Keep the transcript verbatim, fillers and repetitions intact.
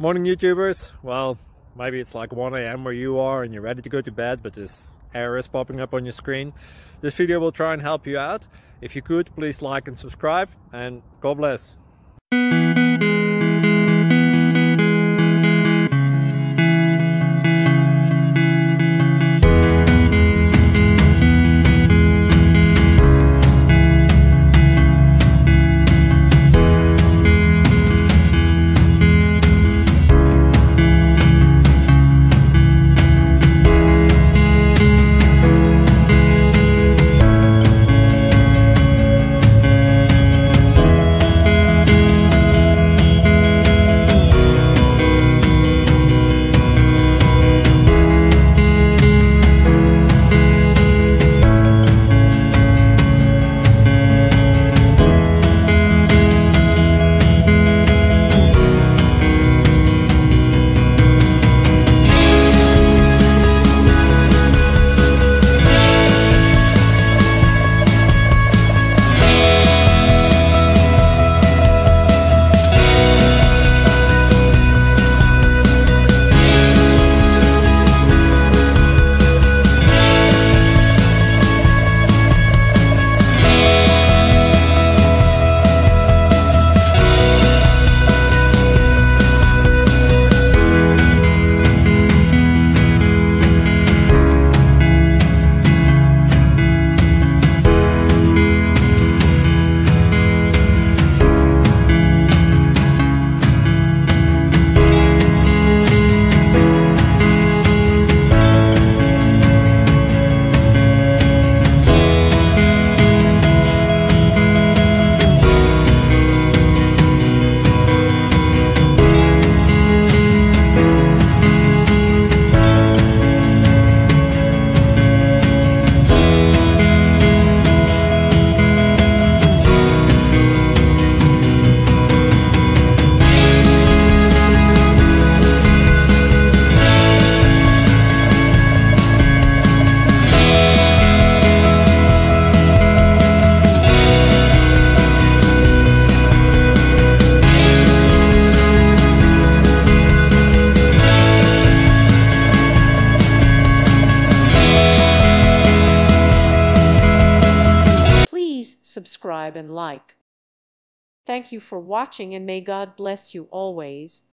Morning YouTubers. Well, maybe it's like one A M where you are and you're ready to go to bed, but this error is popping up on your screen. This video will try and help you out. If you could, please like and subscribe, and God bless. Subscribe and like. Thank you for watching, and may God bless you always.